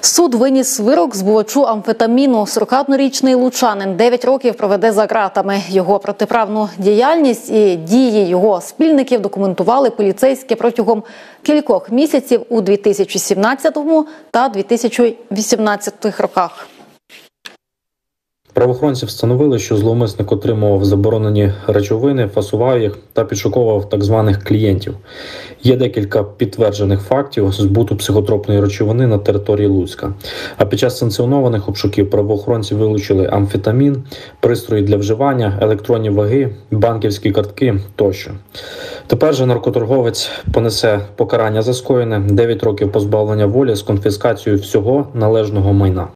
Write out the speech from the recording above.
Суд виніс вирок збувачу амфетаміну. 41-річний лучанин 9 років проведе за ґратами. Його протиправну діяльність і дії його спільників документували поліцейські протягом кількох місяців у 2017 та 2018 роках. Правоохоронці встановили, що зловмисник отримував заборонені речовини, фасував їх та підшуковував так званих клієнтів. Є декілька підтверджених фактів збуту психотропної речовини на території Луцька. А під час санкціонованих обшуків правоохоронці вилучили амфетамін, пристрої для вживання, електронні ваги, банківські картки тощо. Тепер же наркоторговець понесе покарання за скоєне, 9 років позбавлення волі з конфіскацією всього належного майна.